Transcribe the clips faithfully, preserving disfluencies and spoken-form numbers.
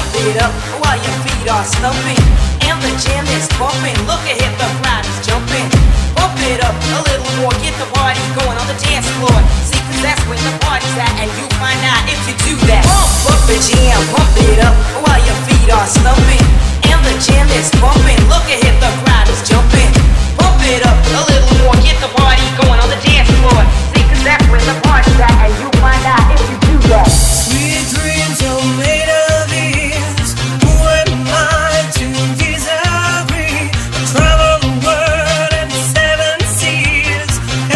pump it up while your feet are stumping. And the jam is bumping, look ahead, the crowd is jumping. Pump it up a little more, get the party going on the dance floor. See, cause that's where the party's at, and you'll find out if you do that. Pump up the jam, pump it up while your feet are stumping. And the jam is bumping, look ahead, the crowd is jumping. Pump it up a little more, get the party going on the dance floor. See, cause that's where the party's at, and you'll find out if you do that. Sweet dreams are made of these. Who am I to disagree? I travel the world and seven seas.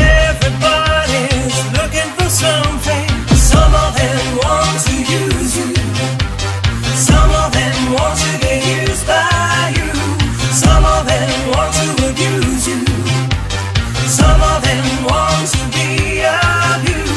Everybody's looking for something. Some of them want to use you. Some of them want to get used by you. Some of them want to abuse you. Some of them want to be abused.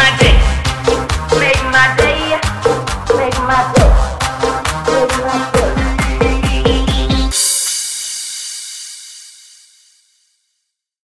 Make my day, make my day, make my day.